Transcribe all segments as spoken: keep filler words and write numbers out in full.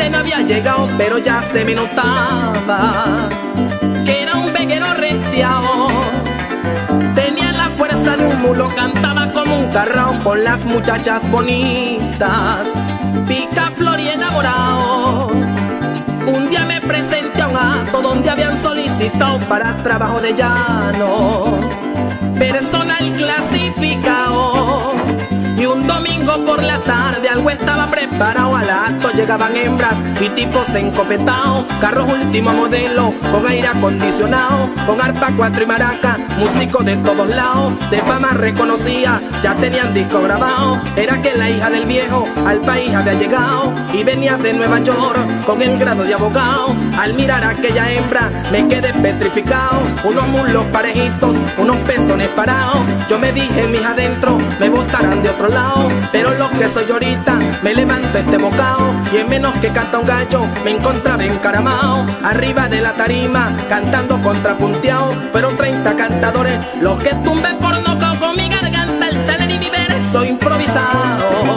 no había llegado, pero ya se me notaba que era un veguero restiao. Tenía la fuerza de un mulo, cantaba como un carrao con las muchachas bonitas, picaflor y enamorado. Un día me presenté a un acto donde habían solicitado para trabajo de llano, personal clasificado. Y un domingo por la tarde algo estaba preparado. Al acto llegaban hembras y tipos encopetados, carros último modelo con aire acondicionado, con arpa, cuatro y maraca, músicos de todos lados, de fama reconocida, ya tenían disco grabado. Era que la hija del viejo al país había llegado y venía de Nueva York con el grado de abogado. Al mirar a aquella hembra me quedé petrificado, unos muslos parejitos, unos pezones parados. Yo me dije, mis adentro me botarán de otro lado, pero lo que soy ahorita me levanto este bocado. Y en menos que canta un gallo me encontraba encaramado arriba de la tarima cantando contrapunteado. Fueron treinta cantadores los que tumbé por nocaut con mi garganta, el talent y mi verso improvisado.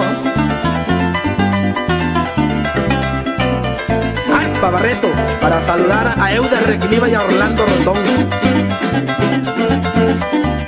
Arpa Barreto para saludar a Euder Requimiva y a Orlando Rondón.